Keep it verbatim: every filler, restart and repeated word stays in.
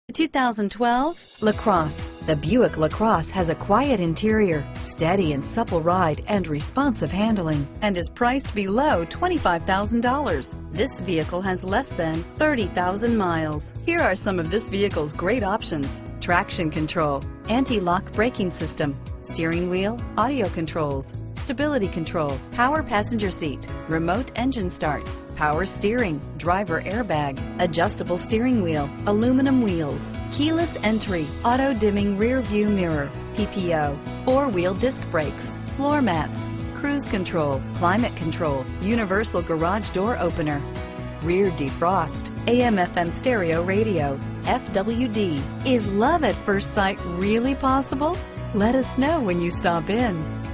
two thousand twelve LaCrosse. The Buick LaCrosse has a quiet interior, steady and supple ride, and responsive handling, and is priced below twenty-five thousand dollars. This vehicle has less than thirty thousand miles. Here are some of this vehicle's great options: traction control, anti-lock braking system, steering wheel audio controls, stability control, power passenger seat, remote engine start, power steering, driver airbag, adjustable steering wheel, aluminum wheels, keyless entry, auto dimming rear view mirror, P P O, four-wheel disc brakes, floor mats, cruise control, climate control, universal garage door opener, rear defrost, A M F M stereo radio, F W D. Is love at first sight really possible? Let us know when you stop in.